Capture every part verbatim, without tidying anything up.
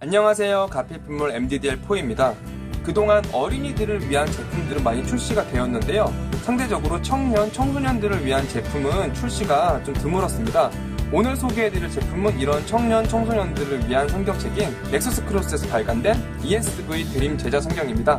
안녕하세요. 가필품몰 엠디디엘포입니다. 그동안 어린이들을 위한 제품들은 많이 출시가 되었는데요. 상대적으로 청년, 청소년들을 위한 제품은 출시가 좀 드물었습니다. 오늘 소개해드릴 제품은 이런 청년, 청소년들을 위한 성경책인 넥서스 크로스에서 발간된 이에스브이 드림 제자 성경입니다.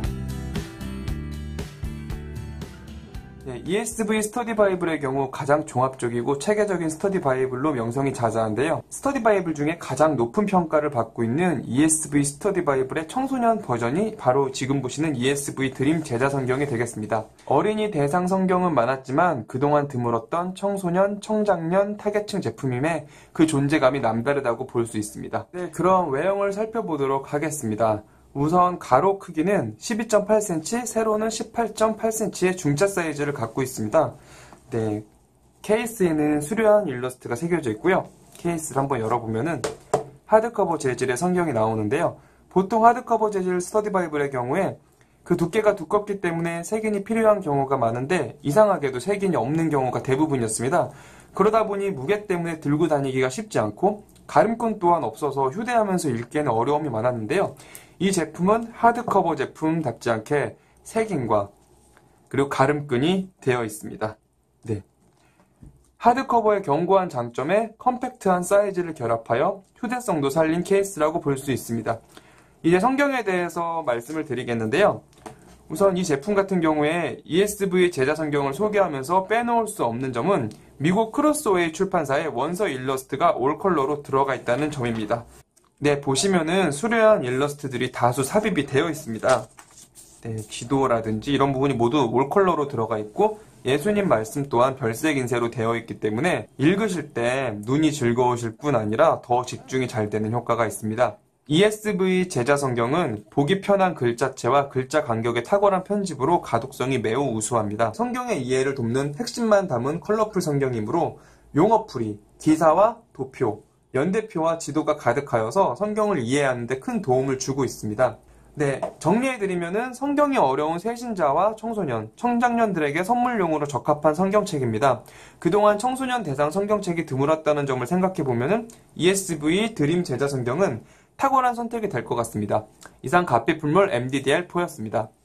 네, 이에스브이 스터디 바이블의 경우 가장 종합적이고 체계적인 스터디 바이블로 명성이 자자한데요. 스터디 바이블 중에 가장 높은 평가를 받고 있는 이에스브이 스터디 바이블의 청소년 버전이 바로 지금 보시는 이에스브이 드림 제자 성경이 되겠습니다. 어린이 대상 성경은 많았지만 그동안 드물었던 청소년, 청장년 타겟층 제품임에 그 존재감이 남다르다고 볼 수 있습니다. 네, 그럼 외형을 살펴보도록 하겠습니다. 우선 가로 크기는 십이 점 팔 센티미터, 세로는 십팔 점 팔 센티미터의 중자 사이즈를 갖고 있습니다. 네, 케이스에는 수려한 일러스트가 새겨져 있고요. 케이스를 한번 열어보면은 하드커버 재질의 성경이 나오는데요. 보통 하드커버 재질 스터디 바이블의 경우에 그 두께가 두껍기 때문에 색인이 필요한 경우가 많은데 이상하게도 색인이 없는 경우가 대부분이었습니다. 그러다 보니 무게 때문에 들고 다니기가 쉽지 않고 가림끈 또한 없어서 휴대하면서 읽기에는 어려움이 많았는데요. 이 제품은 하드커버 제품답지 않게 색인과 그리고 가름끈이 되어 있습니다. 네. 하드커버의 견고한 장점에 컴팩트한 사이즈를 결합하여 휴대성도 살린 케이스라고 볼 수 있습니다. 이제 성경에 대해서 말씀을 드리겠는데요. 우선 이 제품 같은 경우에 이에스브이 제자 성경을 소개하면서 빼놓을 수 없는 점은 미국 크로스웨이 출판사의 원서 일러스트가 올 컬러로 들어가 있다는 점입니다. 네, 보시면은 수려한 일러스트들이 다수 삽입이 되어 있습니다. 네, 지도라든지 이런 부분이 모두 올 컬러로 들어가 있고 예수님 말씀 또한 별색 인쇄로 되어 있기 때문에 읽으실 때 눈이 즐거우실 뿐 아니라 더 집중이 잘 되는 효과가 있습니다. 이에스브이 제자 성경은 보기 편한 글자체와 글자 간격의 탁월한 편집으로 가독성이 매우 우수합니다. 성경의 이해를 돕는 핵심만 담은 컬러풀 성경이므로 용어풀이, 기사와 도표, 연대표와 지도가 가득하여서 성경을 이해하는 데 큰 도움을 주고 있습니다. 네, 정리해드리면은 성경이 어려운 새신자와 청소년, 청장년들에게 선물용으로 적합한 성경책입니다. 그동안 청소년 대상 성경책이 드물었다는 점을 생각해보면은 이에스브이 드림 제자 성경은 탁월한 선택이 될 것 같습니다. 이상 가필품몰 엠디디엘포였습니다.